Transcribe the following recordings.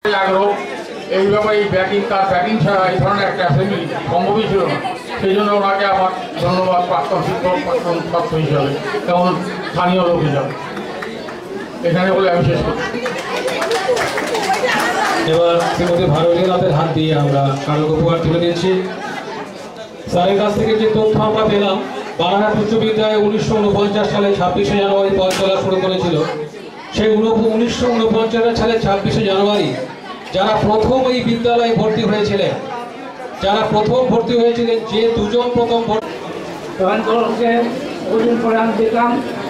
আগ্রহ এই ব্যাপারে ব্যাটিং ছাড়া এই ধরনের একটা অ্যাসেম্বলি সম্ভবই ছিল না। সেই জন্য ওনাকে আমার ধন্যবাদ প্রাক্তন শিক্ষক, প্রাক্তন ছাত্র হিসাবে এবং স্থানীয় লোক হিসাবে। এখানে বলে আমি শেষ করছি। এবার শ্রীমতী ভারতীয়নাথের হাত দিয়ে আমরা স্মারক উপহার তুলে দিচ্ছি। স্যারের কাছ থেকে যে তথ্য আমরা পেলাম, বারাহাট উচ্চ বিদ্যালয়ে 1949 সালে 26শে জানুয়ারি পথ চলা শুরু করেছিল। সেই 1949 সালে 26শে জানুয়ারি যারা প্রথম এই বিদ্যালয়ে ভর্তি হয়েছিলেন, যে দুজন প্রথম করে আমি দেখলাম,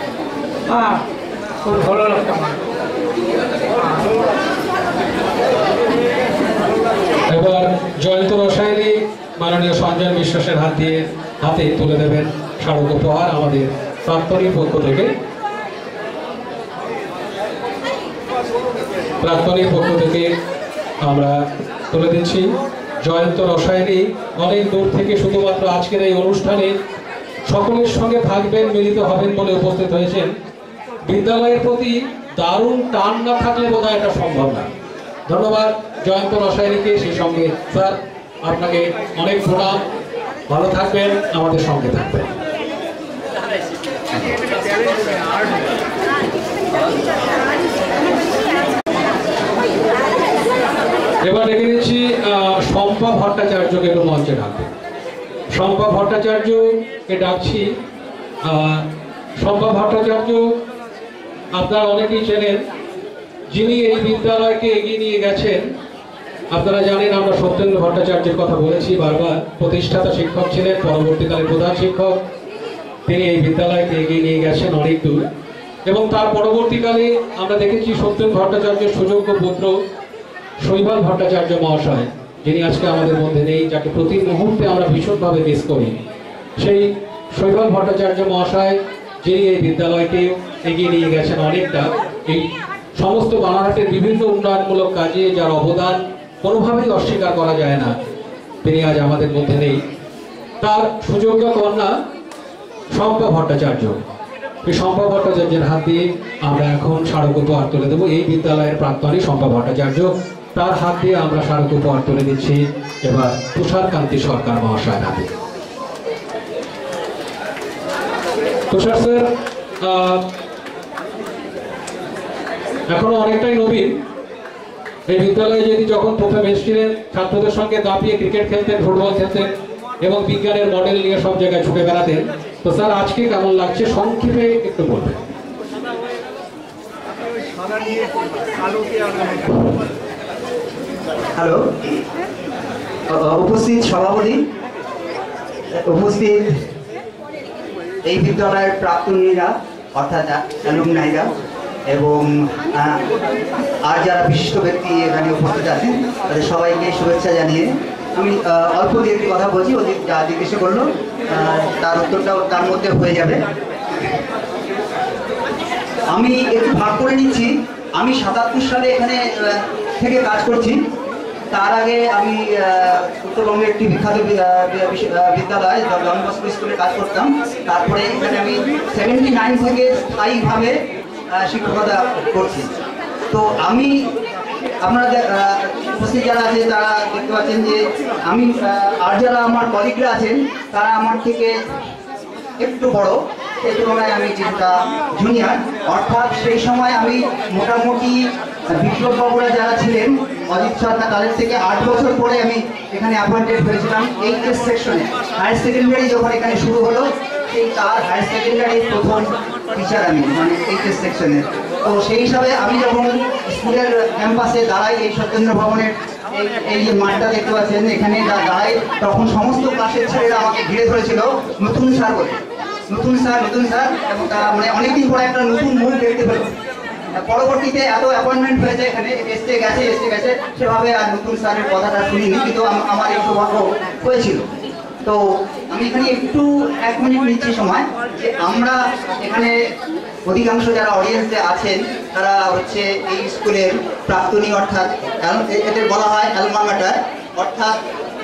খুব ভালো লাগতাম। এবার জয়ন্ত রসায়নী মাননীয় সঞ্জয় বিশ্বাসের হাতে তুলে দেবেন স্মারক উপহার আমাদের প্রাক্তনীর পক্ষ থেকে। আমরা তুলে দিচ্ছি জয়ন্ত রসায়নী। অনেক দূর থেকে শুধুমাত্র আজকের এই অনুষ্ঠানে সকলের সঙ্গে থাকবেন, মিলিত হবেন বলে উপস্থিত হয়েছেন। বিদ্যালয়ের প্রতি দারুণ টান না থাকলে বোধহয় এটা সম্ভব না। ধন্যবাদ জয়ন্ত রসায়নীকে। সেই সঙ্গে স্যার আপনাকে অনেক প্রণাম। ভালো থাকবেন, আমাদের সঙ্গে থাকবেন। এবার ডেকে নিচ্ছি শম্পা ভট্টাচার্যকে একটু মঞ্চে ডাকবে। শম্পা ভট্টাচার্যকে ডাকছি। শম্পা ভট্টাচার্য আপনারা অনেকেই চেনেন, যিনি এই বিদ্যালয়কে এগিয়ে নিয়ে গেছেন। আপনারা জানেন আমরা সত্যেন্দ্র ভট্টাচার্যের কথা বলেছি বারবার। প্রতিষ্ঠাতা শিক্ষক ছিলেন, পরবর্তীকালে প্রধান শিক্ষক। তিনি এই বিদ্যালয়কে এগিয়ে নিয়ে গেছেন অনেক দূর। এবং তার পরবর্তীকালে আমরা দেখেছি সত্যেন্দ্র ভট্টাচার্যের সুযোগ্য পুত্র শৈবাল ভট্টাচার্য মহাশয়, যিনি আজকে আমাদের মধ্যে নেই, যাকে প্রতি মুহূর্তে আমরা ভীষণভাবে মিস করি। সেই শৈবাল ভট্টাচার্য মহাশয় যিনি এই বিদ্যালয়কে এগিয়ে নিয়ে গেছেন অনেকটা। এই সমস্ত বানারহাটের বিভিন্ন উন্নয়নমূলক কাজে যার অবদান কোনোভাবেই অস্বীকার করা যায় না, তিনি আজ আমাদের মধ্যে নেই। তার সুযোগ্য কন্যা শম্পা ভট্টাচার্য। এই শম্পা ভট্টাচার্যের হাত দিয়ে আমরা এখন স্মারক উপহার তুলে দেবো। এই বিদ্যালয়ের প্রাক্তনী শম্পা ভট্টাচার্য, তার হাত দিয়ে আমরা স্মারক উপহার তুলে দিচ্ছি এবার তুষার কান্তি সরকার মহাশয়ের হাতে। তুষার স্যার এখনো অনেকটাই নবীন। এই বিদ্যালয়ে যদি যখন প্রথম এসেছিলেন, ছাত্রদের সঙ্গে দাপিয়ে ক্রিকেট খেলতেন, ফুটবল খেলতেন এবং বিজ্ঞানের মডেল নিয়ে সব জায়গায় ছুটে বেড়াতেন। তো স্যার আজকে কেমন লাগছে সংক্ষেপে একটু বলবেন। হ্যালো, উপস্থিত সভাপতি, উপস্থিত এই বিদ্যালয়ের প্রাক্তনীরা অর্থাৎ অ্যালুমনাইরা এবং আর যারা বিশিষ্ট ব্যক্তি এখানে উপস্থিত আছেন, তাদের সবাইকে শুভেচ্ছা জানিয়ে আমি অল্প দিয়ে একটি কথা বলছি। ও যা জিজ্ঞাসা করলো তার উত্তরটাও তার মধ্যে হয়ে যাবে। আমি একটু ভাগ করে নিচ্ছি। আমি 77 সালে এখানে থেকে কাজ করছি। তার আগে আমি উত্তরবঙ্গের একটি বিখ্যাত বিদ্যালয় জন বস্কো স্কুলে কাজ করতাম। তারপরে এখানে আমি 79 থেকে স্থায়ীভাবে শিক্ষকতা করছি। তো আমি আপনারা উপস্থিত যারা আছে তারা দেখতে পাচ্ছেন যে আমি আর যারা আমার কলিগরা আছেন তারা আমার থেকে একটু বড়, সেই তুলনায় আমি কিছুটা জুনিয়র। অর্থাৎ সেই সময় আমি মোটামুটি বিপ্লববাবুরা যারা ছিলেন, অজিত সরকার, তাদের থেকে 8 বছর পরে আমি এখানে অ্যাপয়েন্টেড হয়েছিলাম এইচএস সেকশনে। হায়ার সেকেন্ডারি যখন এখানে শুরু হলো, সেই তার হায়ার সেকেন্ডারি প্রথম টিচার আমি, মানে এইচএস সেকশনের। তো সেই হিসাবে আমি যখন স্কুলের ক্যাম্পাসে দাঁড়াই, এই সত্যেন্দ্র ভবনের এই যে মাঠটা দেখতে পাচ্ছেন এখানে দাঁড়াই, তখন সমস্ত ক্লাসের ছেলেরা আমাকে ঘিরে ধরেছিল নতুন স্যার বলে, নতুন স্যার এবং তারা মানে অনেকদিন পরে একটা নতুন মুখ দেখতে পেল। পরবর্তীতে এত অ্যাপয়েন্টমেন্ট হয়েছে এখানে, এসে গেছে সেভাবে আর নতুন স্যারের কথাটা শুনিনি, কিন্তু আমার এই সৌভাগ্য হয়েছিল। তো আমি এখানে একটু 1 মিনিট নিচ্ছি সময়, যে আমরা এখানে অধিকাংশ যারা অডিয়েন্সে আছেন তারা হচ্ছে এই স্কুলের প্রাক্তনী, অর্থাৎ এদের বলা হয় অ্যালমা ম্যাটার, অর্থাৎ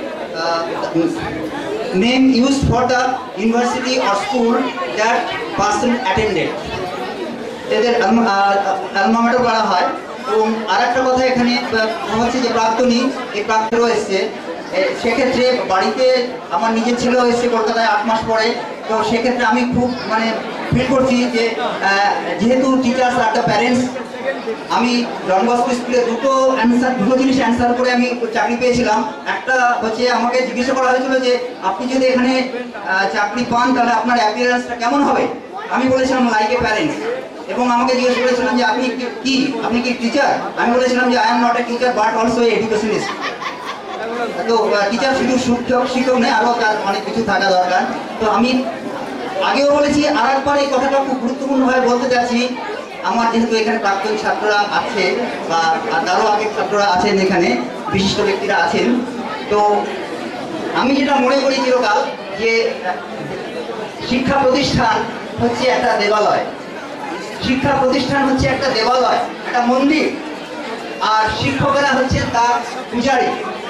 name used for the university or school that person attended. এদের অ্যালমা ম্যাটার বলা হয়। এবং আর একটা কথা এখানে হচ্ছে যে প্রাক্তনী, এই প্রাক্তনীও এসছে, সেক্ষেত্রে বাড়িতে আমার নিজের ছেলেও এসছে কলকাতায় 8 মাস পরে। তো সেক্ষেত্রে আমি খুব মানে ফিল করছি যে যেহেতু টিচার্স আর দ্য প্যারেন্টস, আমি ডন বস্কো স্কুলে দুটো জিনিস অ্যান্সার করে আমি চাকরি পেয়েছিলাম। একটা হচ্ছে আমাকে জিজ্ঞাসা করা হয়েছিল যে আপনি যদি এখানে চাকরি পান তাহলে আপনার অ্যাপিয়ারেন্সটা কেমন হবে। আমি বলেছিলাম লাইক এ প্যারেন্টস। এবং আমাকে জিজ্ঞেস করেছিলাম যে আপনি কি টিচার। আমি বলেছিলাম যে I am not a teacher but also educationist. তো টিচার শুধু শিক্ষক নেই, আরও তার অনেক কিছু থাকা দরকার। তো আমি আগেও বলেছি, আর একবার এই কথাটা খুব গুরুত্বপূর্ণভাবে বলতে চাচ্ছি। আমার যেহেতু এখানে প্রাক্তন ছাত্ররা আছে বা তারও আগের ছাত্ররা আছেন, এখানে বিশিষ্ট ব্যক্তিরা আছেন, তো আমি যেটা মনে করি চিরকাল যে শিক্ষা প্রতিষ্ঠান হচ্ছে একটা দেবালয়। শিক্ষা প্রতিষ্ঠান হচ্ছে একটা দেবালয়, একটা মন্দির, আর শিক্ষকেরা হচ্ছে তার পূজারী,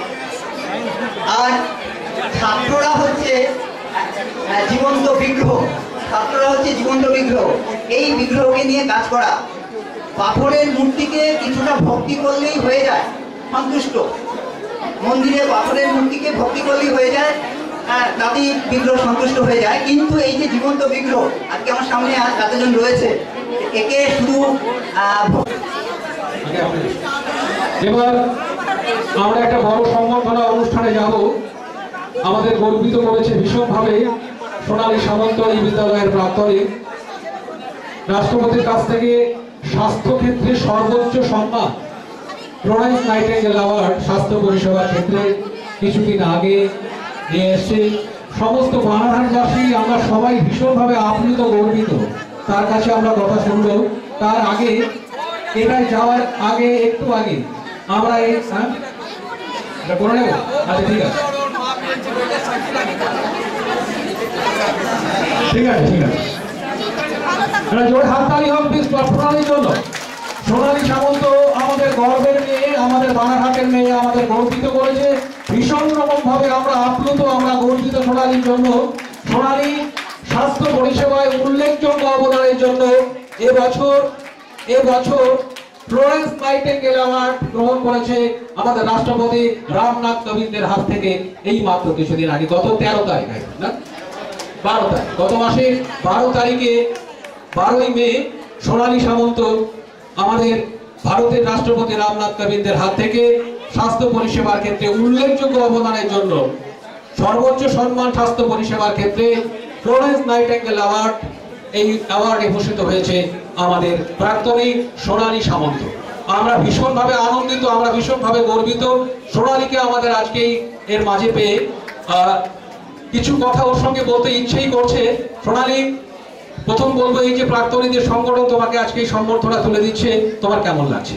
আর ছাত্ররা হচ্ছে জীবন্ত বিগ্রহ। ছাত্ররা হচ্ছে জীবন্ত বিগ্রহ। এই বিগ্রহকে নিয়ে কাজ করা। পাথরের মূর্তিকে কিছুটা ভক্তি করলেই হয়ে যায় সন্তুষ্ট। মন্দিরে পাথরের মূর্তিকে ভক্তি করলেই হয়ে যায়, তাতেই বিগ্রহ সন্তুষ্ট হয়ে যায়। কিন্তু এই যে জীবন্ত বিগ্রহ, আজকে আমার সামনে এতজন রয়েছে, একে শুধু এবার আমরা একটা বড় সংবর্ধনা অনুষ্ঠানে যাব। আমাদের গর্বিত করেছে ভীষণভাবে সোনালী সামন্ত এই বিদ্যালয়ের প্রাক্তনী। রাষ্ট্রপতির কাছ থেকে স্বাস্থ্য ক্ষেত্রে সর্বোচ্চ সম্মান ফ্লোরেন্স নাইটিঙ্গেল অ্যাওয়ার্ড স্বাস্থ্য পরিষেবার ক্ষেত্রে কিছুদিন আগে নিয়ে এসছে। সমস্ত বানারহাটবাসী আমরা সবাই ভীষণভাবে আপ্লুত, গর্বিত। তার কাছে আমরা কথা শুনব। তার আগে, এটাই যাওয়ার আগে, একটু আগে আমরা এই এটা করে নেব। আচ্ছা, ঠিক আছে, ঠিক আছে, ঠিক আছে। জোরে হাততালি হোক প্লিজ সোনালীর জন্য। সোনালী সামন্ত আমাদের গর্বের মেয়ে, আমাদের বানারহাটের মেয়ে, আমাদের গর্বিত করেছে ভীষণ রকম ভাবে। আমরা আপ্লুত, আমরা গর্বিত সোনালীর জন্য। সোনালী স্বাস্থ্য পরিষেবায় উল্লেখযোগ্য অবদানের জন্য এবছর ফ্লোরেন্স নাইটিঙ্গেল অ্যাওয়ার্ড গ্রহণ করেছে আমাদের রাষ্ট্রপতি রামনাথ কোবিন্দের হাত থেকে। এই মাত্র কিছুদিন আগে, গত 13 তারিখ, না 12 তারিখ, গত মাসে 12 তারিখে 12ই মে সোনালী সামন্ত আমাদের ভারতের রাষ্ট্রপতি রামনাথ কোবিন্দের হাত থেকে স্বাস্থ্য পরিষেবার ক্ষেত্রে উল্লেখযোগ্য অবদানের জন্য সর্বোচ্চ সম্মান স্বাস্থ্য পরিষেবার ক্ষেত্রে ফ্লোরেন্স নাইটিঙ্গেল অ্যাওয়ার্ড, এই অ্যাওয়ার্ডে ভূষিত হয়েছে আমাদের প্রাক্তনী সোনালী সামন্ত। আমরা ভীষণভাবে আনন্দিত, আমরা ভীষণভাবে গর্বিত সোনালীকে আমাদের আজকে এর মাঝে পেয়ে। কিছু কথা ওর সঙ্গে বলতে ইচ্ছেই করছে। সোনালী, প্রথম বলবো, এই যে প্রাক্তনীদের সংগঠন তোমাকে আজকে এই সম্বর্ধনা তুলে দিচ্ছে, তোমার কেমন লাগছে?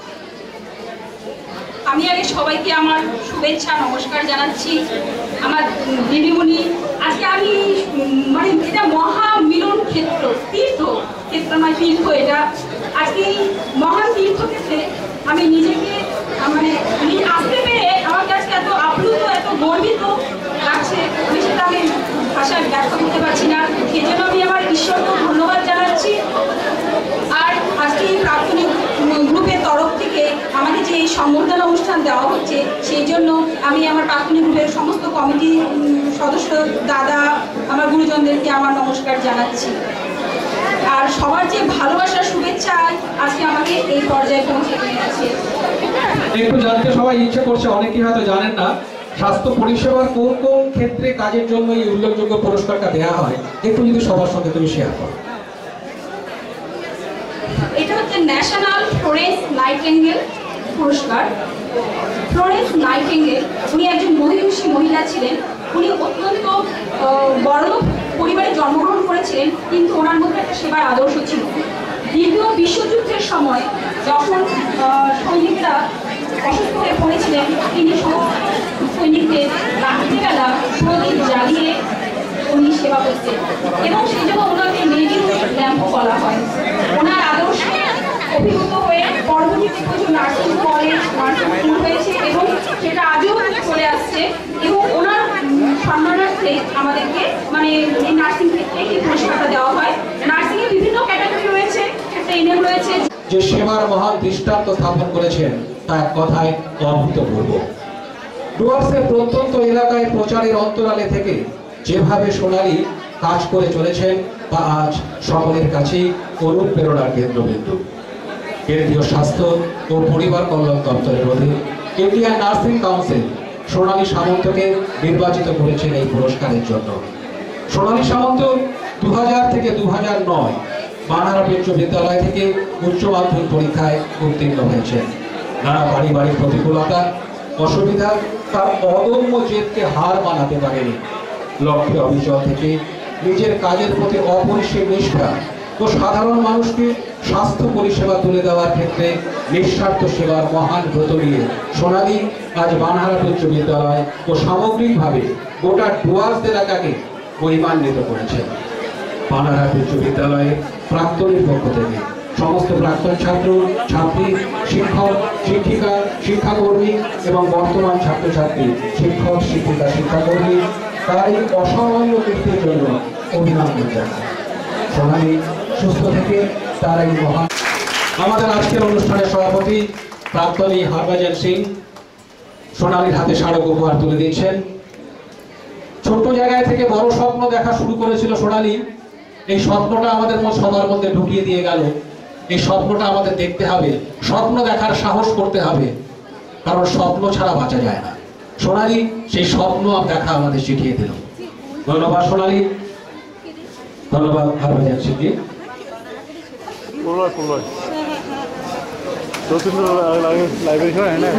আমি আগে সবাইকে আমার শুভেচ্ছা নমস্কার জানাচ্ছি। আমার দিদিমণি, আজকে আমি মানে এটা মহা মিলন ক্ষেত্র, তীর্থ ক্ষেত্র নয়, তীর্থ এটা। আজকে এই মহান তীর্থক্ষেত্রে আমি নিজেকে মানে আসতে পেরে আমাকে আজকে এত আপ্লুত, এত গর্বিত লাগছে, আমি সেটা আমি ভাষায় ব্যক্ত করতে পারছি না। সেই জন্য আমি আমার ঈশ্বরকে ধন্যবাদ জানাচ্ছি। আর আজকে এই প্রাক্তনী গ্রুপের তরফ থেকে আমাকে যে এই সম্বর্ধনা অনুষ্ঠান দেওয়া হচ্ছে, সেই জন্য আমি আমার প্রাক্তনী গ্রুপের সমস্ত কমিটি সদস্য, দাদা, আমার গুরুজনদেরকে আমার নমস্কার জানাচ্ছি। আর সবার যে ভালোবাসার শুভেচ্ছা আজকে আমাকে এই পর্যায়ে পৌঁছে দিয়ে গেছে। একটু জানতে সবাই ইচ্ছে করছে, অনেকেই হয়তো জানেন না, স্বাস্থ্য পরিষেবার কোন কোন ক্ষেত্রে কাজের জন্য এই উল্লেখযোগ্য পুরস্কারটা দেওয়া হয়, একটু যদি সবার সঙ্গে তুমি শেয়ার করো। এটা হচ্ছে ন্যাশনাল ফ্লোরেন্স নাইটিঙ্গেল পুরস্কার। ফ্লোরেন্স নাইটিঙ্গেল উনি একজন মহিষী মহিলা ছিলেন। উনি অত্যন্ত বড়লোক পরিবারে জন্মগ্রহণ করেছিলেন, কিন্তু ওনার মধ্যে একটা সেবার আদর্শ ছিল। দ্বিতীয় বিশ্বযুদ্ধের সময় যখন সৈনিকরা অসুস্থ হয়ে পড়েছিলেন, তিনি সৈনিকদের রাত্রিবেলা প্রদীপ জ্বালিয়ে উনি সেবা করতেন, এবং সেই জন্য ওনাকে মেডিকেল ল্যাম্প বলা হয়। ওনার আদর্শে অভিভূত হয়ে পরবর্তীতে প্রচুর নার্সিং কলেজ, নার্সিং স্কুল হয়েছে, এবং সেটা আজও চলে আসছে। এবং ওনার সম্মানার্থে আমাদেরকে মানে নার্সিং ক্ষেত্রে এই পুরস্কারটা দেওয়া হয়। নার্সিংয়ে বিভিন্ন ক্যাটাগরি রয়েছে, ট্রেনিং রয়েছে। যে সেবার মহান দৃষ্টান্ত স্থাপন করেছেন তা এক কথায় অভূতপূর্ব। ডুয়ার্সের প্রত্যন্ত এলাকায় প্রচারের অন্তরালে থেকে যেভাবে সোনালী কাজ করে চলেছেন তা আজ সকলের কাছেই অনুপ্রেরণার কেন্দ্রবিন্দু। কেন্দ্রীয় স্বাস্থ্য ও পরিবার কল্যাণ দপ্তরের অধীন ইন্ডিয়ান নার্সিং কাউন্সিল সোনালী সামন্তকে নির্বাচিত করেছেন এই পুরস্কারের জন্য। সোনালী সামন্ত 2000 থেকে 2009 বানারস বিশ্ববিদ্যালয় থেকে উচ্চ মাধ্যমিক পরীক্ষায় উত্তীর্ণ হয়েছেন। নানা পারিবারিক প্রতিকূলতা অসুবিধা তার অদম্য জেদকে হার মানাতে পারেনি। লক্ষ্যে অবিচল থেকে নিজের কাজের প্রতি অপরিসীম নিষ্ঠা ও সাধারণ মানুষকে স্বাস্থ্য পরিষেবা তুলে দেওয়ার ক্ষেত্রে নিঃস্বার্থ সেবার মহান ব্রত নিয়ে সোনালী আজ বানারস বিশ্ববিদ্যালয় ও সামগ্রিকভাবে গোটা ডুয়ার্স এলাকাকে মহিমান্বিত করেছেন। বানারস বিশ্ববিদ্যালয়ের প্রাক্তনীর পক্ষ থেকে সমস্ত প্রাক্তন ছাত্র ছাত্রী, শিক্ষক শিক্ষিকা, শিক্ষাকর্মী এবং বর্তমান ছাত্রছাত্রী, শিক্ষক শিক্ষিকা, শিক্ষাকর্মী তার এই অসামান্য কৃতির জন্য অভিনন্দন জানাই। সোনালী সুস্থ থেকে তার এই মহান। আমাদের আজকের অনুষ্ঠানের সভাপতি প্রাক্তনী হরভজন সিং সোনালীর হাতে স্মারক উপহার তুলে দিচ্ছেন। ছোট্ট জায়গায় থেকে বড় স্বপ্ন দেখা শুরু করেছিল সোনালী। এই স্বপ্নটা আমাদের সবার মধ্যে ঢুকিয়ে দিয়ে গেল। এই স্বপ্নটা আমাদের দেখতে হবে, স্বপ্ন দেখার সাহস করতে হবে, কারণ স্বপ্ন ছাড়া বাঁচা যায় না। সোনালী সেই স্বপ্ন দেখা আমাদের শিখিয়ে দিল। ধন্যবাদ সোনালী, ধন্যবাদ হরভজন সিং জি। लाइब्रेरी है ना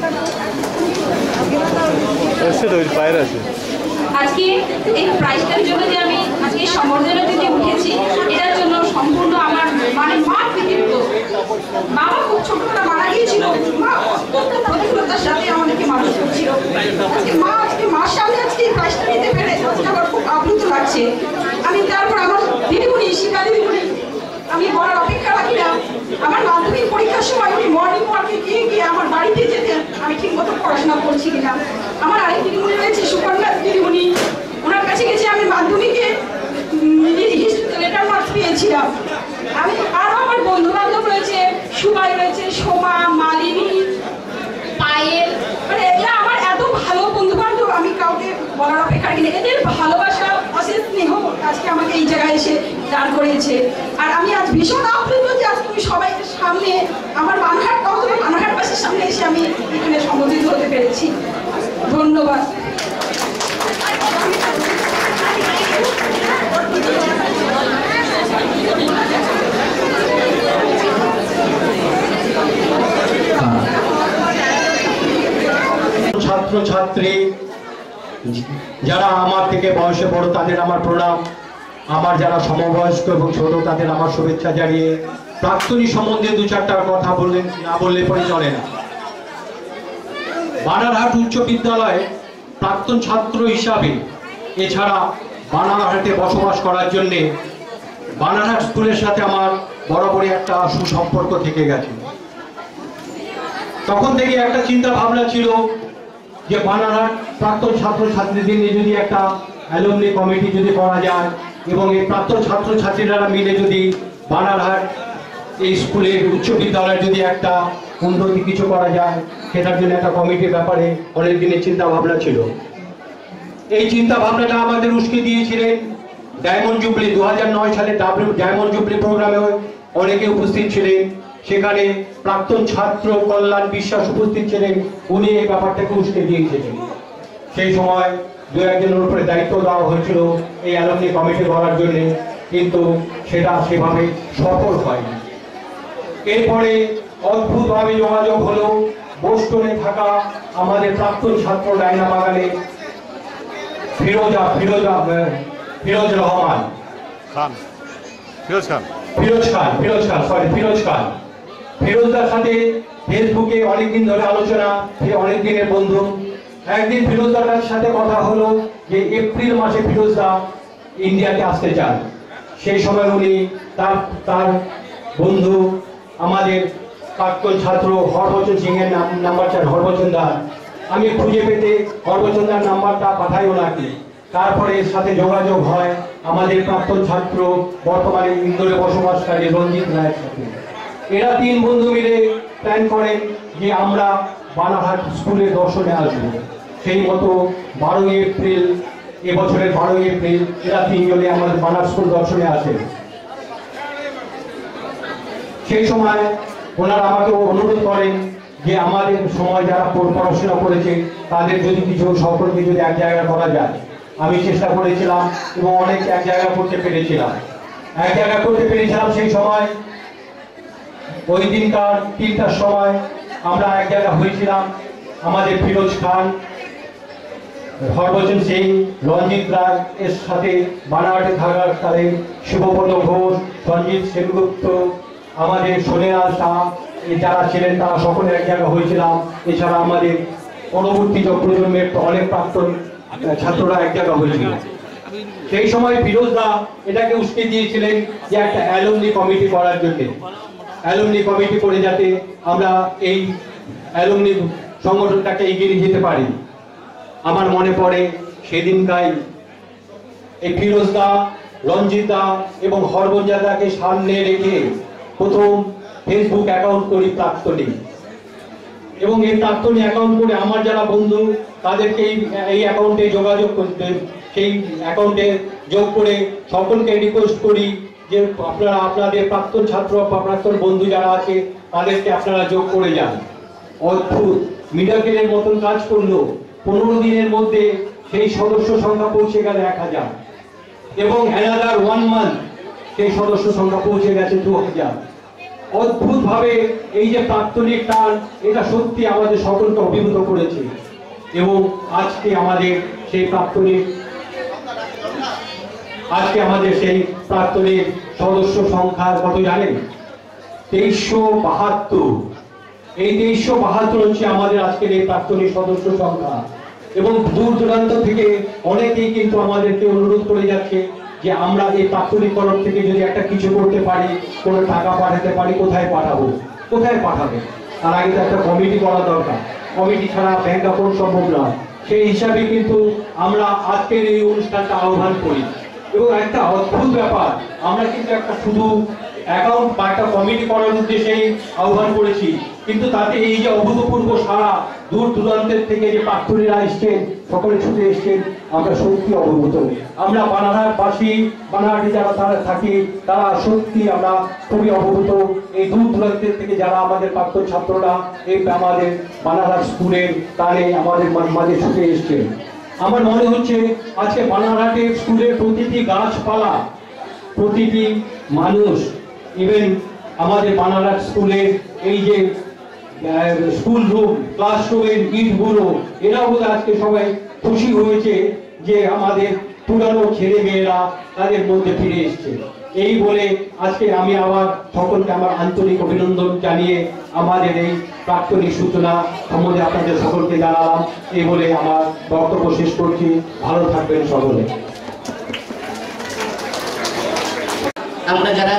ऐसे तो বাইরে আছে। আজকে এই প্রাইজটার জন্য যে আমি আজকে সম্বর্ধনা দিতে উঠেছি, এটার জন্য সম্পূর্ণ আমার মানে মা কৃতিত্ব। বাবা খুব ছোটবেলা মারা গিয়েছিল, মা প্রতিকূলতার সাথে আমাদেরকে মানুষ করছিল। আজকে মার সামনে আজকে এই প্রাইজটা নিতে পেরে আজকে আমার খুব আপ্লুত লাগছে। আমি তারপর আমার দিদিমণি, শিক্ষা দিদিমণি, আমি বলার অপেক্ষা রাখি না। আমার মাধ্যমিক পরীক্ষার সময় উনি মর্নিং ওয়ার্কে গিয়ে আমার বাড়িতে যেতেন আমি ঠিক মতো পড়াশোনা করছি কিনা। আমার আরেক দিদিমণি রয়েছে সুকন্যা দিদিমণি, ওনার কাছে গেছি আমি মাধ্যমিকে লেটার মার্কস পেয়েছিলাম। আমি আরও আমার বন্ধু বান্ধব রয়েছে, সুমাই রয়েছে, সোমা, মালিনী, পায়েল, মানে এরা আমার এত ভালো বন্ধু বান্ধব, আমি কাউকে বলার অপেক্ষা রাখি না। এদের ভালোবাসা, অশেষ স্নেহ আজকে আমাকে এই জায়গায় এসে দাঁড় করিয়েছে। আর আমি আজ ভীষণ আপ্লুত যে আজকে আমি সবাইকে সামনে আমার বানারহাট বাসের সামনে এসে আমি এখানে সম্বোধিত হতে পেরেছি। ধন্যবাদ। ছাত্র ছাত্রী যারা আমার থেকে বয়সে বড় তাদের আমার প্রণাম, আমার যারা সমবয়স্ক এবং ছোট তাদের আমার শুভেচ্ছা জানিয়ে প্রাক্তনী সম্বন্ধে দু চারটার কথা বললেন না বললে পরে চলে না। বানারহাট উচ্চ বিদ্যালয়ে প্রাক্তন ছাত্র হিসাবে এছাড়া বানারহাটে বসবাস করার জন্যে বানারহাট স্কুলের সাথে আমার বরাবরই একটা সুসম্পর্ক থেকে গেছে। তখন থেকে একটা চিন্তা ভাবনা ছিল যে বানারহাট প্রাক্তন ছাত্র ছাত্রীদের নিয়ে যদি একটা অ্যালুমনি কমিটি যদি করা যায় এবং এই প্রাক্তন ছাত্র ছাত্রীরা মিলে যদি বানারহাট এই স্কুলের উচ্চ বিদ্যালয়ে যদি একটা উন্নতি কিছু করা যায়, সেটার জন্য একটা কমিটির ব্যাপারে অনেক দিনের চিন্তা ভাবনা ছিল। এই চিন্তা ভাবনাটা আমাদের উস্কে দিয়েছিলেন ডায়মন্ড জুবলি 2009 সালে ডায়মন্ড জুবলি প্রোগ্রামে অনেকে উপস্থিত ছিলেন। সেখানে প্রাক্তন ছাত্র কল্যাণ বিশ্বাস উপস্থিত ছিলেন, উনি এই ব্যাপারটাকে উস্কে দিয়েছিলেন। সেই সময় দু একজনের উপরে দায়িত্ব দেওয়া হয়েছিল এই অ্যালুমনি কমিটি করার জন্য, কিন্তু সেটা সেভাবে সফল হয়নি। এরপরে অদ্ভুতভাবে যোগাযোগ হলো বোস্টনে থাকা আমাদের প্রাক্তন ছাত্র ডায়না বাগানে ফিরোজ খান ফিরোজদার সাথে ফেসবুকে অনেকদিন ধরে আলোচনা, অনেক দিনের বন্ধু। একদিন ফিরোজদার সাথে কথা হলো যে এপ্রিল মাসে ফিরোজদা ইন্ডিয়াতে আসতে চান। সেই সময় উনি তার বন্ধু আমাদের প্রাক্তন ছাত্র হরভজন সিং এর নাম্বার চান, হরভজন দার। আমি খুঁজে পেতে হরভজন দার নাম্বারটা পাঠাই ওনাকে। তারপরে এর সাথে যোগাযোগ হয় আমাদের প্রাক্তন ছাত্র বর্তমানে ইন্দোরে বসবাসকারী রঞ্জিত রায়ের সাথে। এরা 3 বন্ধু মিলে প্ল্যান করেন যে আমরা বানারহাট স্কুলে দর্শনে আসবো। সেই মতো 12ই এপ্রিল, এবছরের 12ই এপ্রিল এরা 3 জনে আমাদের বানার স্কুল দর্শনে আসেন। সেই সময় ওনারা আমাকে অনুরোধ করেন যে আমাদের সময় যারা পড়াশোনা করেছে তাদের যদি কিছু সকলকে যদি এক জায়গায় করা যায়। আমি চেষ্টা করেছিলাম এবং অনেক এক জায়গায় করতে পেরেছিলাম। সেই সময় ওই দিনকার 3টার সময় আমরা এক জায়গায় হয়েছিলাম। আমাদের ফিরোজ খান, হরভজন সিং, রঞ্জিত রায় এর সাথে বানারহাটে থাকার তাদের শিবপদ ঘোষ, সঞ্জিত সেনগুপ্ত, আমাদের সোনেলাল শাহ যারা ছিলেন তারা সকলে এক জায়গায় হয়েছিলাম। এছাড়া আমাদের পরবর্তী প্রজন্মের অনেক প্রাক্তন ছাত্ররা এক জায়গা হয়েছিল। সেই সময় ফিরোজ দা এটাকে উস্কে দিয়েছিলেন যে একটা অ্যালুমনি কমিটি করার জন্য, অ্যালুমনি কমিটি করে যাতে আমরা এই অ্যালুমনি সংগঠনটাকে এগিয়ে নিয়ে যেতে পারি। আমার মনে পড়ে সেদিনকাই এই ফিরোজ দা, রঞ্জিত দা এবং হরভঞ্জাদাকে সামনে রেখে প্রথম ফেসবুক অ্যাকাউন্ট করি প্রাক্তনী, এবং এই প্রাক্তনী অ্যাকাউন্ট করে আমার যারা বন্ধু তাদেরকে এই অ্যাকাউন্টে যোগাযোগ করতে, সেই অ্যাকাউন্টে যোগ করে সকলকে রিকোয়েস্ট করি যে আপনারা আপনাদের প্রাক্তন ছাত্র বা প্রাক্তন বন্ধু যারা আছে তাদেরকে আপনারা যোগ করে যান। অদ্ভুত মিরাকেলের মতন কাজ করলো। 15 দিনের মধ্যে সেই সদস্য সংখ্যা পৌঁছে গেল 1000, এবং অ্যানাদার 1 মান্থ সেই সদস্য সংখ্যা পৌঁছে গেছে 2000। অদ্ভুত ভাবে এই যে প্রাক্তনিক টান, এটা সত্যি আমাদের সকলকে অভিভূত করেছে। এবং আজকে আমাদের সেই প্রাক্তনিক সদস্য সংখ্যা কত জানেন? 2372। এই 2372 হচ্ছে আমাদের আজকের এই প্রাক্তনিক সদস্য সংখ্যা। এবং দূর দূরান্ত থেকে অনেকেই কিন্তু আমাদেরকে অনুরোধ করে যাচ্ছে যে আমরা এই প্রাক্তনিক তরফ থেকে যদি একটা কিছু করতে পারি, কোনো টাকা পাঠাতে পারি, কোথায় পাঠাবো, কোথায় পাঠাবে? তার আগে তো একটা কমিটি করা দরকার। কমিটি ছাড়া ব্যাংক অ্যাকাউন্ট সম্ভব নয়। সেই হিসাবে কিন্তু আমরা আজকের এই অনুষ্ঠানটা আহ্বান করি। এবং একটা অদ্ভুত ব্যাপার, আমরা কিন্তু একটা শুধু অ্যাকাউন্ট বা একটা কমিটি করার উদ্দেশ্যেই আহ্বান করেছি, কিন্তু তাতে এই যে অভূতপূর্ব সারা দূর দূরান্তের থেকে যে প্রাক্তনীরা এসছেন, সকলে ছুটে এসছেন, আমরা সত্যি অবগত। আমরা বানারহাটবাসী, বানারহাটে যারা তারা থাকি তারা সত্যি আমরা খুবই অবগত। এই দূর দূরান্তের থেকে যারা আমাদের প্রাক্তন ছাত্ররা এই আমাদের বানারহাট স্কুলের টানে আমাদের মাঝে ছুটে এসছেন। আমার মনে হচ্ছে আজকে বানারহাটের স্কুলের প্রতিটি গাছপালা, প্রতিটি মানুষ, ইভেন আমাদের বানারহাট স্কুলের এই যে স্কুল রুম, ক্লাসরুমের ইটগুলো, এরাও বোধ আজকে সবাই খুশি হয়েছে যে আমাদের পুরানো ছেলে মেয়েরা তাদের মধ্যে ফিরে এসছে। এই বলে আজকে আমি আবার সকলকে আমার আন্তরিক অভিনন্দন জানিয়ে আমাদের এই প্রাক্তনিক সূচনা সম্বন্ধে আপনাদের সকলকে জানালাম। এই বলে আমার বক্তব্য শেষ করছি। ভালো থাকবেন সকলে। আমরা যারা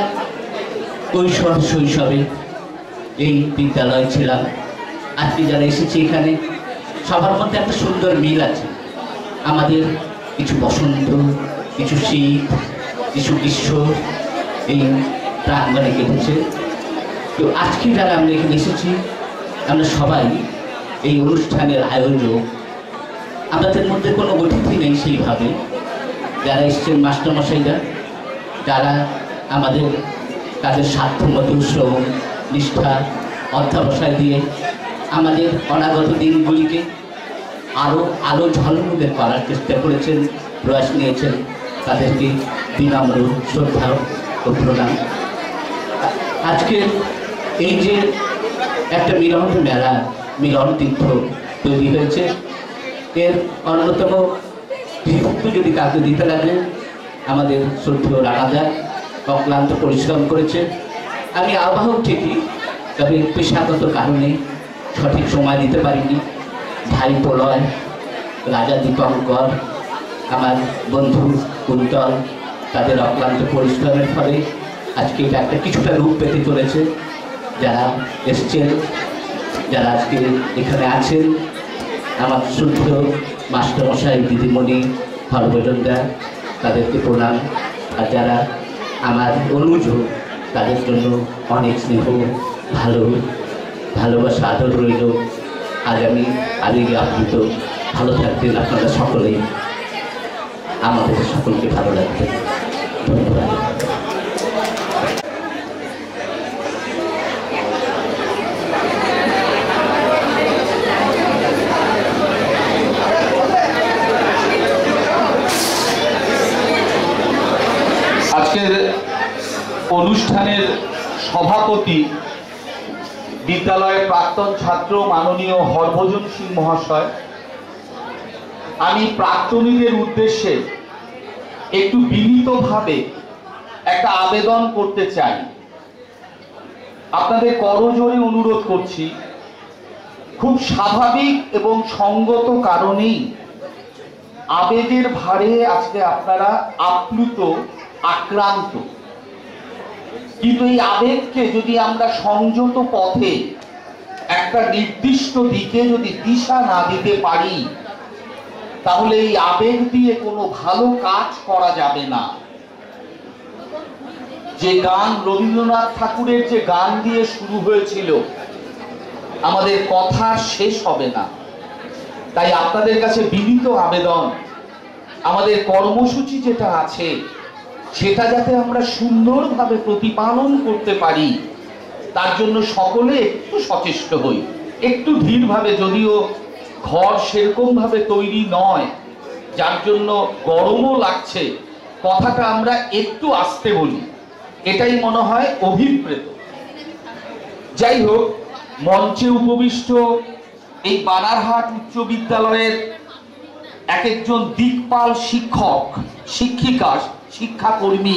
শৈশবে এই বিদ্যালয়ে ছিলাম, আজকে যারা এসেছি এখানে, সবার মধ্যে একটা সুন্দর মিল আছে। আমাদের কিছু বসন্ত, কিছু শীত, কিছু গ্রীষ্ম এই প্রাঙ্গণে কেটেছে। তো আজকে যারা আমরা এখানে এসেছি, আমরা সবাই এই অনুষ্ঠানের আয়োজক। আমাদের মধ্যে কোনো অতিথি নেই সেইভাবে। যারা এসছেন মাস্টারমশাইরা, যারা আমাদের কাজের সাধ্যমতো শ্রম, নিষ্ঠা, অধ্যাবসায় দিয়ে আমাদের অনাগত দিনগুলিকে আরো ঝলমলে করার চেষ্টা করেছেন, প্রয়াস নিয়েছেন, তাদেরকে বিনম্র শ্রদ্ধা ও প্রণাম। আজকে এই যে একটা মিলন মেলা, মিলন তীর্থ তৈরি হয়েছে, এর অন্যতম কৃতিত্ব যদি কাজে দিতে লাগে আমাদের শ্রদ্ধেয় রানাদা অক্লান্ত পরিশ্রম করেছে। আমি আহ্বায়ক ঠিকই, তবে পেশাগত কারণে সঠিক সময় দিতে পারিনি। ভাই প্রলয়, রাজা দীপঙ্কর, আমার বন্ধু কুন্তল, তাদের অক্লান্ত পরিশ্রমের ফলে আজকে এটা একটা কিছুটা রূপ পেতে চলেছে। যারা এসছেন, যারা আজকে এখানে আছেন, আমার শুদ্ধ মাস্টারমশাই, দিদিমণি, হরভজনদা, তাদেরকে প্রণাম। আর যারা আমার অনুজ, তাদের জন্য অনেক স্নেহ, ভালোবাসা, আদর রইল। আজ আমি আবেগে আপ্লুত। ভালো থাকবেন আপনারা সকলেই, আমাদের সকলকে ভালো লাগবে। ধন্যবাদ। আজকের অনুষ্ঠানের সভাপতি বিদ্যালয়ের প্রাক্তন ছাত্র মাননীয় হরভজন সিং মহাশয়, আমি প্রাক্তনীদের উদ্দেশ্যে একটু বিনীতভাবে একটা আবেদন করতে চাই। আপনাদের করজোড়ে অনুরোধ করছি, খুব স্বাভাবিক এবং সঙ্গত কারণেই আবেগের ভারে আজকে আপনারা আপ্লুত, আক্রান্ত, কিন্তু এই আবেগকে যদি আমরা সংযত পথে একটা নির্দিষ্ট দিকে যদি দিশা না দিতে পারি, তাহলে এই আবেগ দিয়ে কোনো ভালো কাজ করা যাবে না। যে গান রবীন্দ্রনাথ ঠাকুরের যে গান দিয়ে শুরু হয়েছিল, আমাদের কথা শেষ হবে না। তাই আপনাদের কাছে বিনীত আবেদন, আমাদের কর্মসূচি যেটা আছে সেটা যাতে আমরা সুন্দরভাবে প্রতিপালন করতে পারি, তার জন্য সকলে একটু সচেষ্ট হই। একটু ধীরভাবে, যদিও ঘর সেরকম ভাবে তৈরি নয়, যার জন্য গরমও লাগছে, কথাটা আমরা একটু আস্তে বলি, এটাই মনে হয় অভিপ্রেত। যাই হোক, মঞ্চে উপবিষ্ট এই বানারহাট উচ্চ বিদ্যালয়ের এক একজন দিকপাল শিক্ষক, শিক্ষিকা, শিক্ষাকর্মী,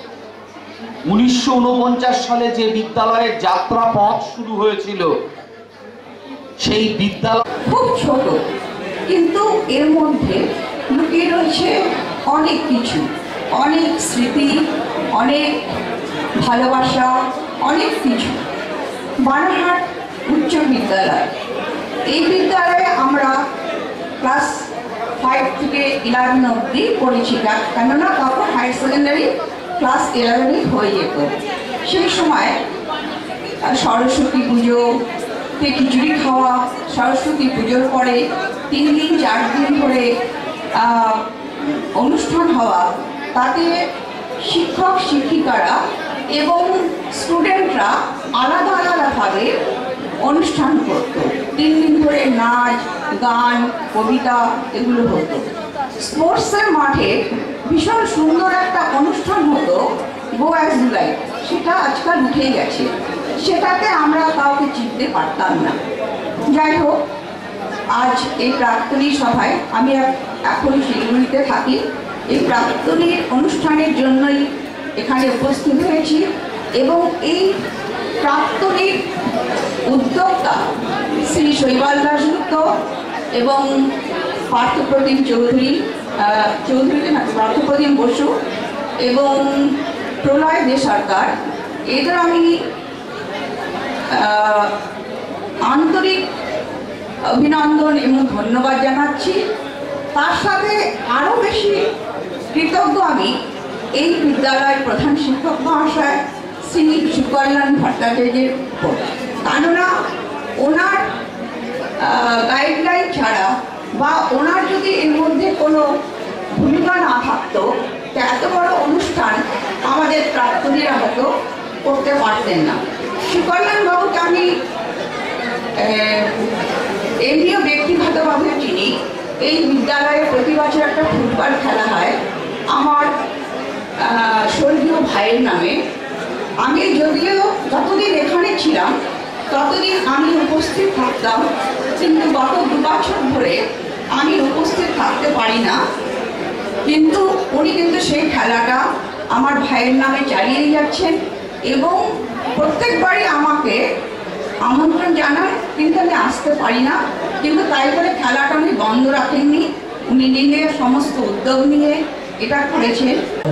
1949 সালে যে বিদ্যালয়ের যাত্রা পথ শুরু হয়েছিল, সেই বিদ্যালয় খুব ছোট, কিন্তু এর মধ্যে লুকিয়ে রয়েছে অনেক কিছু, অনেক স্মৃতি, অনেক ভালোবাসা, অনেক কিছু। বানারহাট উচ্চ বিদ্যালয়, এই বিদ্যালয়ে আমরা ক্লাস 5 থেকে 11 অবধি পড়েছি, কেননা তখন হায়ার সেকেন্ডারি ক্লাস 11 হয়ে যেত। সেই সময় সরস্বতী পুজোতে খিচুড়ি খাওয়া, সরস্বতী পুজোর পরে 3 দিন 4 দিন ধরে অনুষ্ঠান হওয়া, তাতে শিক্ষক শিক্ষিকারা এবং স্টুডেন্টরা আলাদা আলাদাভাবে অনুষ্ঠান করত। 3 দিন ধরে নাচ, গান, কবিতা এগুলো হতো। স্পোর্টসের মাঠে ভীষণ সুন্দর একটা অনুষ্ঠান হতো, গো অ্যাজ ইউ লাইক, সেটা আজকাল উঠে গেছে, সেটাতে আমরা কাউকে চিনতে পারতাম না। যাই হোক, আজ এই প্রাক্তনী সভায়, আমি এখন শিলিগুড়িতে থাকি, এই প্রাক্তনীর অনুষ্ঠানের জন্যই এখানে উপস্থিত হয়েছি। এবং এই প্রাক্তনীর উদ্যোক্তা শ্রী শৈবাল দাশগুপ্ত এবং পার্থপ্রতিম পার্থপ্রতিম বসু এবং প্রলয় দে সরকার, এদের আমি আন্তরিক অভিনন্দন এবং ধন্যবাদ জানাচ্ছি। তার সাথে আরও বেশি কৃতজ্ঞ আমি এই বিদ্যালয়ের প্রধান শিক্ষক মহাশয় শ্রী সুকল্যাণ ভট্টাচার্যের উপর, কেননা ওনার গাইডলাইন ছাড়া বা ওনার যদি এর মধ্যে কোনো ভূমিকা না থাকতো, এত বড় অনুষ্ঠান আমাদের প্রাক্তনীরা হয়তো করতে পারতেন না। সুকল্যাণ বাবুকে আমি এমনিও ব্যক্তিগতভাবে চিনি। এই বিদ্যালয়ে প্রতি বছর একটা ফুটবল খেলা হয় আমার স্বর্গীয় ভাইয়ের নামে। আমি যদিও যতদিন এখানে ছিলাম ততদিন আমি উপস্থিত থাকতাম, কিন্তু গত 2 বছর ধরে আমি উপস্থিত থাকতে পারি না। কিন্তু উনি কিন্তু সেই খেলাটা আমার ভাইয়ের নামে চালিয়ে যাচ্ছেন এবং প্রত্যেকবারই আমাকে আমন্ত্রণ জানান, কিন্তু আমি আসতে পারি না। কিন্তু তাই করে খেলাটা উনি বন্ধ রাখেননি, উনি নিজে সমস্ত উদ্যোগ নিয়ে এটা করেছেন।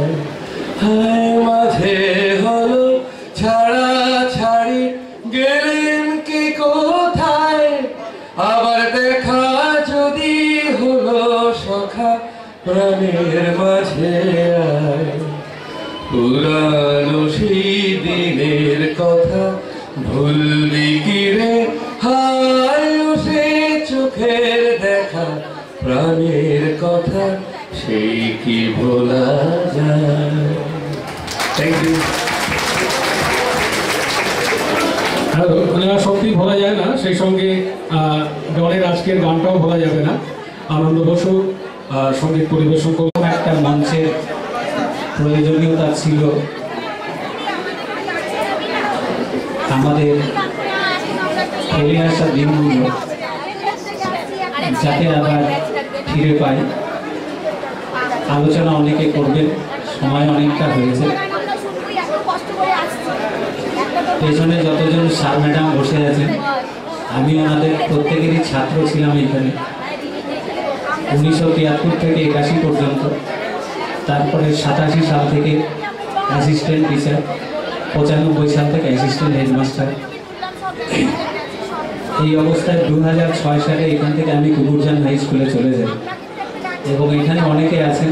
মাঝে হলো ছাড়া ছাড়ি, গেলেন কি কোথায়, আবার দেখা যদি হলো সখা, প্রাণের মাঝে আয়, পুরানো সেই দিন কথা ভুলবি কি রে, হায় সে চোখের দেখা প্রাণের কথা সেই কি ভোলা যায়। Thank you. সত্যি ভোলা যায় না, সেই সঙ্গে ডনের আজকের গানটাও ভোলা যাবে না। আনন্দ বসু সঙ্গীত পরিবেশন করলাম। একটা মঞ্চের প্রয়োজনীয়তা ছিল, আমাদের ফেলে আসা দিনগুলো যাতে আবার ফিরে পাই। আলোচনা অনেকে করবেন, সময় অনেকটা হয়েছে। পেছনে যতজন স্যার ম্যাডাম বসে আছেন, আমি ওনাদের প্রত্যেকেরই ছাত্র ছিলাম এখানে 1973 থেকে 81 পর্যন্ত। তারপরে 87 সাল থেকে অ্যাসিস্ট্যান্ট টিচার, 95 সাল থেকে অ্যাসিস্ট্যান্ট হেডমাস্টার। এই অবস্থায় 2006 সালে এখান থেকে আমি কুকুরজান হাই স্কুলে চলে যাই এবং এখানে অনেকে আছেন।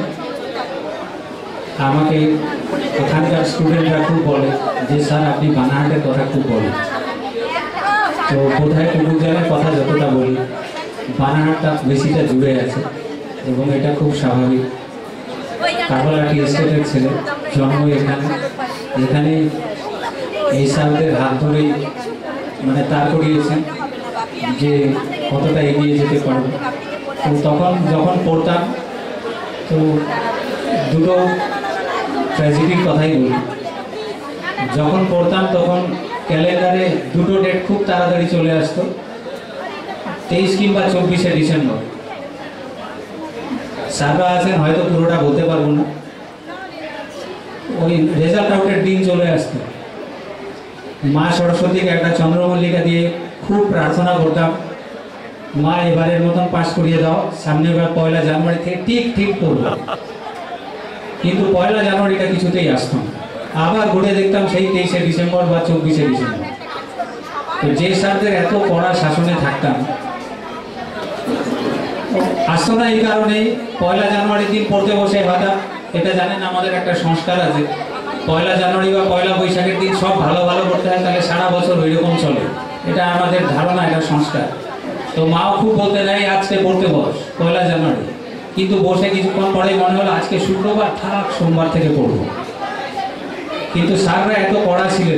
আমাকে এখানকার স্টুডেন্টরা খুব বলে যে স্যার আপনি বানাহাটের কথা খুব বলেন। তো বোধহয় কুকুরজানের কথা যতটা বলি, বানাহাটটা বেশিটা জুড়ে আছে এবং এটা খুব স্বাভাবিক। কাকলাটি এস্টেটের ছেলে, জন্ম এখানে, এখানে এই স্যারদের হাত ধরেই মানে তার করিয়েছেন যে কতটা এগিয়ে যেতে পারবো। তো তখন যখন পড়তাম, তো দুটো ট্র্যাজেডির কথাই বলি। যখন পড়তাম তখন ক্যালেন্ডারে দুটো ডেট খুব তাড়াতাড়ি চলে আসতো, 23 কিংবা 24শে ডিসেম্বর। স্যাররা আছেন হয়তো পুরোটা বলতে পারবো না, ওই রেজাল্ট আউটের দিন চলে আসতো। মা সরস্বতীকে একটা চন্দ্রমল্লিকা দিয়ে খুব প্রার্থনা করতাম, মা এবারের মতন পাস করিয়ে দাও, সামনের বার 1 জানুয়ারি থেকে ঠিক করবো। কিন্তু 1 জানুয়ারিটা কিছুতেই আসতো না। আবার ঘুরে দেখতাম সেই 23শে ডিসেম্বর বা 24শে ডিসেম্বর। তো যে স্যারদের এত কড়া শাসনে থাকতাম, আসতো না এই কারণেই 1 জানুয়ারির দিন পড়তে বসে হয়তো, এটা জানেন আমাদের একটা সংস্কার আছে, 1 জানুয়ারি বা 1 বৈশাখের দিন সব ভালো করতে হয়, তাহলে সারা বছর ওই রকম চলে। এটা আমাদের ধারণা, এটা সংস্কার। তো মাও খুব বলতে দেয় আজকে পড়তে বস 1 জানুয়ারি, কিন্তু বসে কিছুক্ষণ পরে মনে হলো আজকে শুক্রবার, থাক সোমবার থেকে পড়বো। কিন্তু স্যাররা এত কড়া ছিলেন,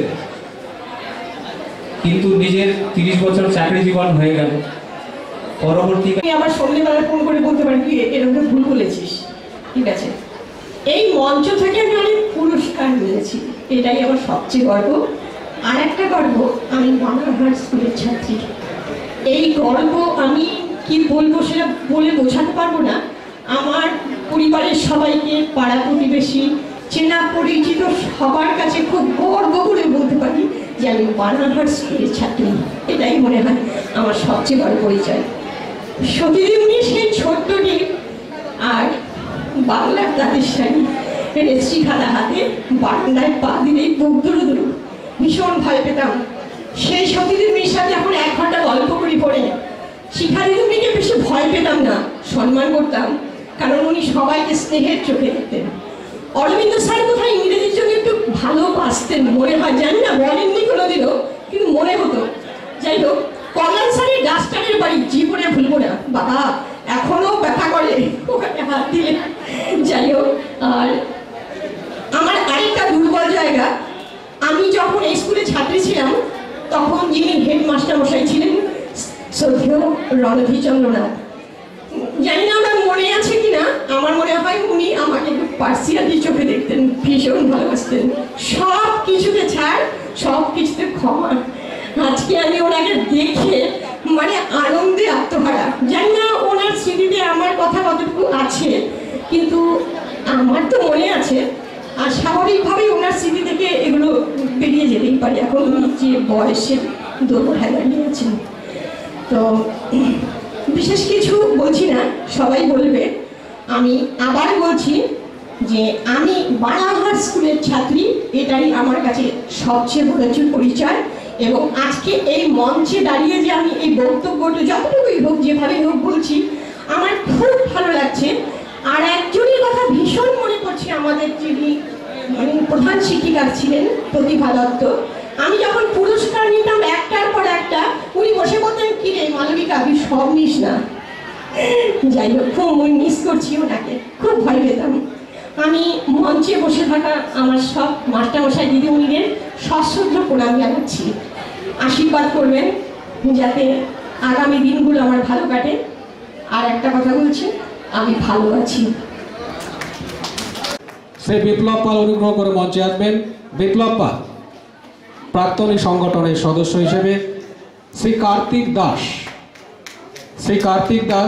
কিন্তু নিজের 30 বছর চাকরি জীবন হয়ে গেল। পরবর্তীকালে আবার সন্ধ্যেবেলা ফোন করে বলতে পারি কি এরকম ভুল বলেছিস, ঠিক আছে। এই মঞ্চ থেকে আমি অনেক পুরস্কার নিয়েছি, এটাই আমার সবচেয়ে গর্ব। আর একটা গর্ব, আমি বানারহাট স্কুলের ছাত্রী। এই গর্ব আমি কি বলবো সেটা বলে বোঝাতে পারবো না। আমার পরিবারের সবাইকে, পাড়া প্রতিবেশী, চেনা পরিচিত সবার কাছে খুব গর্ব করে বলতে পারি যে আমি বানারহাট স্কুলের ছাত্রী। এটাই মনে হয় আমার সবচেয়ে বড় পরিচয়। সতীদেবী সেই ছোট্ট ডিপ আর বাংলার তাঁতের শাড়ি, রেস্ট্রি খাতা হাতে বারান্দায় পা দিলেই বুক দুরু ভীষণ ভয় পেতাম। সেই সতীদেবীর সাথে এখন 1 ঘন্টা গল্প করি পড়ে। শিখাদিদিকে বেশি ভয় পেতাম না, সম্মান করতাম, কারণ উনি সবাইকে স্নেহের চোখে দেখতেন। অরবিন্দ স্যার কোথায় ইংরেজির জন্য একটু ভালোবাসতেন মনে হয়, জানি না, বলেননি কোনোদিনও, কিন্তু মনে হতো। যাই হোক, কল্যাণ স্যারের ডাস্টারের বাড়ি জীবনে ভুলবো না, বাবা এখনো ব্যথা করে ওখানে হাত দিলে। যাই হোক, আর আমার আরেকটা দুর্বল জায়গা, আমি যখন এই স্কুলে ছাত্রী ছিলাম তখন যিনি হেডমাস্টার মশাই ছিলেন শ্রদ্ধেয় রণধীর চন্দ্রনাথ, জানি না ওনার মনে আছে কিনা, আমার মনে হয় উনি আমাকে একটু পার্সিয়ালি চোখে দেখতেন, ভীষণ ভালোবাসতেন। সব কিছুতে ছাড়, সব কিছুতে ক্ষমা। আজকে আমি ওনাকে দেখে মানে আনন্দে আত্মহারা। জানি না ওনার স্মৃতিতে আমার কথা কতটুকু আছে, কিন্তু আমার তো মনে আছে। আর স্বাভাবিকভাবেই ওনার স্মৃতি থেকে এগুলো বেরিয়ে যেতেই পারে, এখন উনি যে বয়সের দোরগোড়ায় দাঁড়িয়ে আছেন। তো বিশেষ কিছু বলছি না, সবাই বলবে। আমি আবার বলছি যে আমি বানারহাট স্কুলের ছাত্রী, এটাই আমার কাছে সবচেয়ে বড় পরিচয়। এবং আজকে এই মঞ্চে দাঁড়িয়ে যে আমি এই বক্তব্যটা যতটুকুই হোক, যেভাবে হোক বলছি, আমার খুব ভালো লাগছে। আর একজনের কথা ভীষণ মনে পড়ছে, আমাদের যিনি মানে প্রধান শিক্ষিকা ছিলেন প্রতিভা দত্ত। আমি কাবি সব মিস না। যাই হোক, খুব মিস করছি ওনাকে, খুব ভয় পেতাম। আমি মঞ্চে বসে থাকা আমার সব মাস্টারমশাই দিদিমণিদের সশ্রদ্ধ প্রণাম জানাচ্ছি। আশীর্বাদ করবেন যাতে আগামী দিনগুলো আমার ভালো কাটে। আর একটা কথা বলছি, আমি ভালো আছি। সেই বিপ্লব পাল অনুগ্রহ করে মঞ্চে আসবেন। বিপ্লব পাল প্রাক্তনী সংগঠনের সদস্য হিসেবে শ্রী কার্তিক দাস, শ্রী কার্তিক দাস,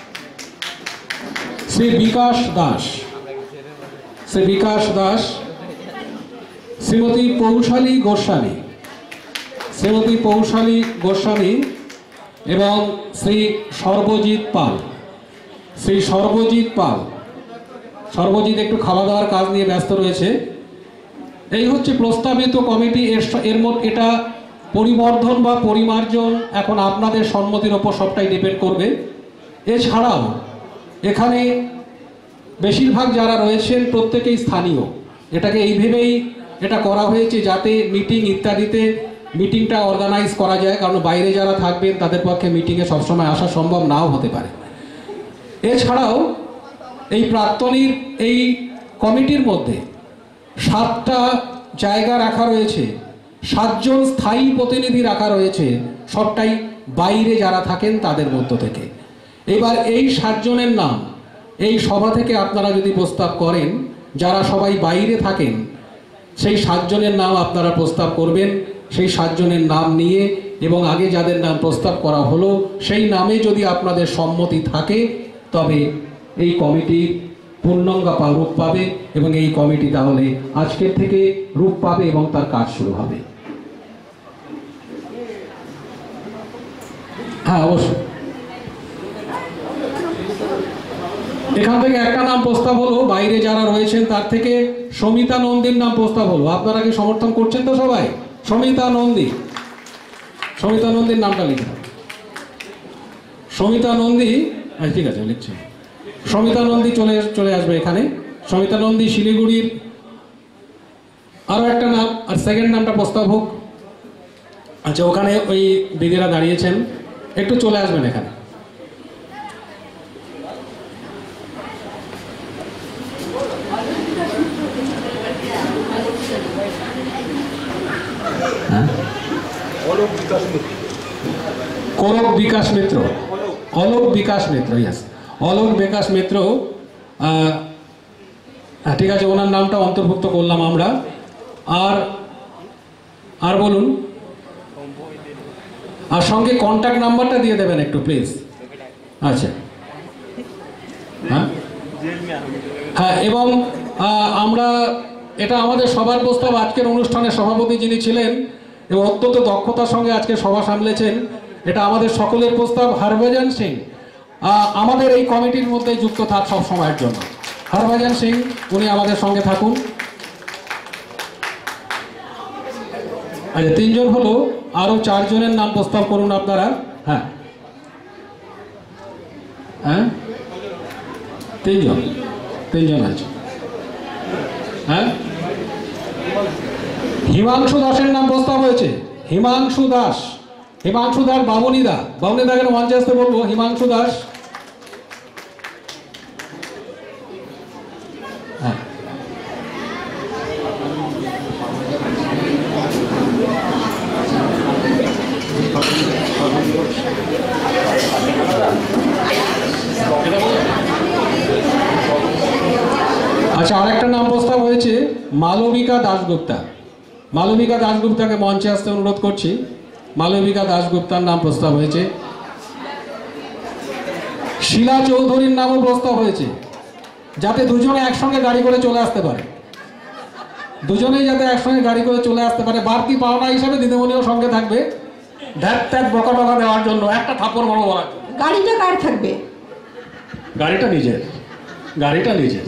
শ্রী বিকাশ দাস, শ্রী বিকাশ দাস, শ্রীমতী পৌশালী গোস্বামী, শ্রীমতী পৌশালী গোস্বামী এবং শ্রী সর্বজিৎ পাল, শ্রী সর্বজিৎ পাল। সর্বজিৎ একটু খাওয়া দাওয়ার কাজ নিয়ে ব্যস্ত রয়েছে। এই হচ্ছে প্রস্তাবিত কমিটি। এর মধ্যে এটা পরিবর্ধন বা পরিমার্জন এখন আপনাদের সম্মতির ওপর সবটাই ডিপেন্ড করবে। এছাড়াও এখানে বেশিরভাগ যারা রয়েছেন প্রত্যেকেই স্থানীয়। এটাকে এইভাবেই এটা করা হয়েছে যাতে মিটিং ইত্যাদিতে মিটিংটা অর্গানাইজ করা যায়, কারণ বাইরে যারা থাকবেন তাদের পক্ষে মিটিংয়ে সবসময় আসা সম্ভব নাও হতে পারে। এছাড়াও এই প্রাক্তনীর এই কমিটির মধ্যে 7টা জায়গা রাখা রয়েছে, 7 জন স্থায়ী প্রতিনিধি রাখা রয়েছে, সবটাই বাইরে যারা থাকেন তাদের মধ্য থেকে। এবার এই 7 জনের নাম এই সভা থেকে আপনারা যদি প্রস্তাব করেন, যারা সবাই বাইরে থাকেন সেই 7 জনের নাম আপনারা প্রস্তাব করবেন। সেই 7 জনের নাম নিয়ে এবং আগে যাদের নাম প্রস্তাব করা হলো সেই নামে যদি আপনাদের সম্মতি থাকে তবে এই কমিটি পূর্ণাঙ্গ রূপ পাবে এবং এই কমিটি তাহলে আজকের থেকে রূপ পাবে এবং তার কাজ শুরু হবে। হ্যাঁ, অবশ্যই। এখান থেকে একটা নাম প্রস্তাব হলো, বাইরে যারা রয়েছেন তার থেকে সমিতা নন্দীর নাম প্রস্তাব হলো। আপনারা কি সমর্থন করছেন তো সবাই? সমিতা নন্দী, সমিতা নন্দীর নামটা লিখে দাও। সমিতা নন্দী, ঠিক আছে লিখছি। সমিতা নন্দী চলে আসবে এখানে। সমিতা নন্দী শিলিগুড়ির। আরও একটা নাম, আর সেকেন্ড নামটা প্রস্তাব হোক। আচ্ছা, ওখানে ওই দিদিরা দাঁড়িয়েছেন, একটু চলে আসবেন এখানে। অলোক বিকাশ মিত্র, অলোক বিকাশ মিত্র, ইয়েস, অলোক বিকাশ মিত্র। ঠিক আছে, ওনার নামটা অন্তর্ভুক্ত করলাম আমরা। আর বলুন, আর সঙ্গে কন্ট্যাক্ট নাম্বারটা দিয়ে দেবেন একটু প্লিজ। আচ্ছা, হ্যাঁ হ্যাঁ, এবং আমরা এটা আমাদের সবার প্রস্তাব। আজকের অনুষ্ঠানের সভাপতি যিনি ছিলেন এবং অত্যন্ত দক্ষতার সঙ্গে আজকে সভা সামলেছেন, এটা আমাদের সকলের প্রস্তাব। হরভজন সিং আমাদের এই কমিটির মধ্যে যুক্ত থাক সব সময়ের জন্য। হরভজন সিং উনি আমাদের সঙ্গে থাকুন। আচ্ছা, 3 জন হলো, আরো 4 জনের নাম প্রস্তাব করুন আপনারা। হ্যাঁ হ্যাঁ, 3 জন আছে। হ্যাঁ, হিমাংশু দাসের নাম প্রস্তাব হয়েছে। হিমাংশু দাস, হিমাংশু দাস, বাবুনিদা, বাবুনিদাকে মঞ্চে আসতে বলবো। হিমাংশু দাস। হ্যাঁ, আচ্ছা, আরেকটা নাম প্রস্তাব হয়েছে মালবিকা দাশগুপ্তা। মালবিকা দাশগুপ্তাকে মঞ্চে আসতে অনুরোধ করছি। মালবিকা দাশগুপ্তার নাম প্রস্তাব হয়েছে। শিলা চৌধুরীর নামও প্রস্তাব হয়েছে, যাতে দুজনে একসঙ্গে গাড়ি করে চলে আসতে পারে। দুজনেই যাতে একসঙ্গে গাড়ি করে চলে আসতে পারে। বাড়তি পাওনা হিসাবে দিদিমণিও সঙ্গে থাকবে, ধ্যাত ত্যাত বকা টকা দেওয়ার জন্য, একটা থাপ্পড় বড় বলার। গাড়িটা কার থাকবে? গাড়িটা নিজের, গাড়িটা নিজের।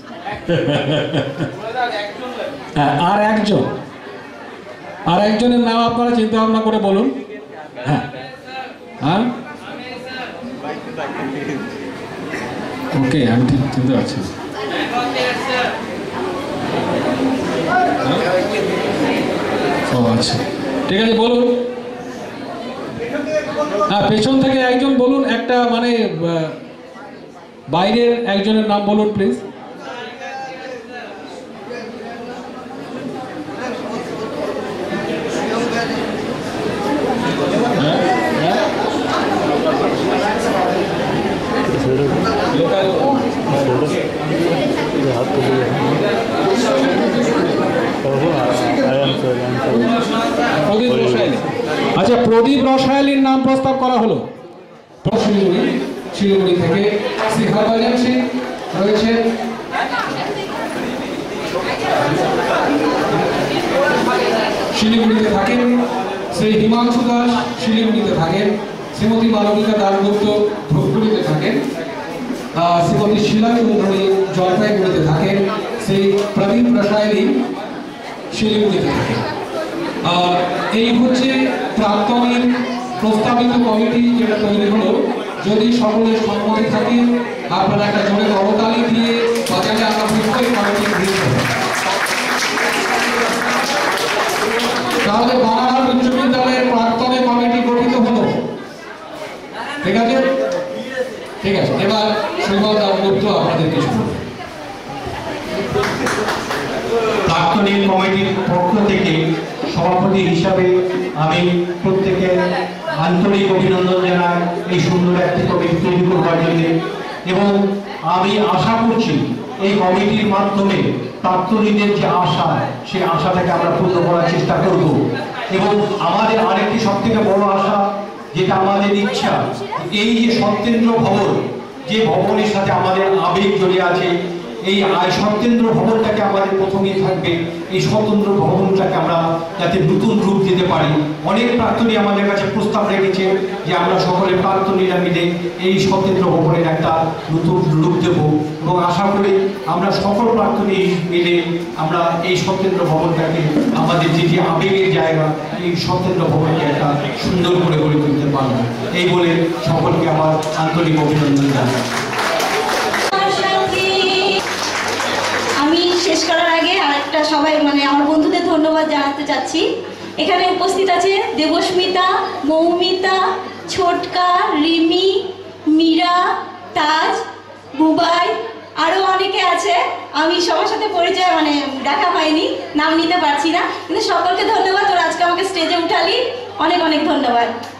হ্যাঁ, আর একজনের নাম আপনারা চিন্তা ভাবনা করে বলুন। হ্যাঁ হ্যাঁ, ওকে, আমি ঠিক চিনতে পারছি। ও আচ্ছা, ঠিক আছে, বলুন। পেছন থেকে একজন বলুন, একটা মানে বাইরের একজনের নাম বলুন প্লিজ। আচ্ছা, প্রদীপ রসায়লির নাম প্রস্তাব করা হলো। শিলিগুড়ি থেকে শ্রী হরভজন সিং রয়েছেন, শিলিগুড়িতে থাকেন। শ্রী হিমাংশু দাস শিলিগুড়িতে থাকেন। শ্রীমতী মালবিকা দাশগুপ্ত ধূপগুড়িতে থাকেন। শ্রীমতী শিলা চৌধুরী জলপাইগুড়িতে থাকেন। শ্রী প্রদীপ রসায়লি শিলিগুড়িতে থাকেন। এই হচ্ছে প্রাক্তনের প্রস্তাবিত কমিটি যেটা তৈরি হলো। যদি সকলের সম্মতি থাকে আপনারা একটা জোরে করতালি দিয়ে বাজারে আমরা নিশ্চয়ই কমিটি দিতে হবে। তাহলে বানারহাট উচ্চ বিদ্যালয়ের প্রাক্তনের কমিটি গঠিত হলো। ঠিক আছে, ঠিক আছে। এবার শ্রীমৎ দাশগুপ্ত আপনাদের কিছু প্রাক্তনের কমিটির পক্ষ থেকে সভাপতি হিসাবে আমি প্রত্যেকে আন্তরিক অভিনন্দন জানাই এই সুন্দর একটি কমিটি তৈরি করবার জন্য। এবং আমি আশা করছি এই কমিটির মাধ্যমে প্রাক্তনীদের যে আশা, সেই আশাটাকে আমরা পূর্ণ করার চেষ্টা করব। এবং আমাদের আরেকটি সব থেকে বড় আশা, যেটা আমাদের ইচ্ছা, এই যে সত্যেন্দ্র ভবন, যে ভবনের সাথে আমাদের আবেগ জড়িয়ে আছে, এই সত্যেন্দ্র ভবনটাকে আমাদের প্রথমেই থাকবে। এই স্বতন্ত্র ভবনটাকে আমরা যাতে নতুন রূপ দিতে পারি। অনেক প্রাক্তনী আমাদের কাছে প্রস্তাব রেখেছে যে আমরা সকলে প্রাক্তনীরা মিলে এই সত্যেন্দ্র ভবনের একটা নতুন রূপ দেব। এবং আশা করি আমরা সকল প্রাক্তনী মিলে আমরা এই সত্যেন্দ্র ভবনটাকে, আমাদের যেটি আবেগের জায়গা, এই সত্যেন্দ্র ভবনকে একটা সুন্দর করে গড়ে তুলতে পারবো। এই বলে সকলকে আমার আন্তরিক অভিনন্দন জানাই। আমি শেষ করার আগে আরেকটা সবাই মানে আমার বন্ধুদের ধন্যবাদ জানাতে চাচ্ছি। এখানে উপস্থিত আছে দেবস্মিতা, মৌমিতা, ছোটকা, রিমি, মীরা, তাজ, বুবাই, আরও অনেকে আছে। আমি সবার সাথে পরিচয় মানে দেখা হয়নি, নাম নিতে পারছি না, কিন্তু সকলকে ধন্যবাদ। তোর আজকে আমাকে স্টেজে উঠালি, অনেক অনেক ধন্যবাদ।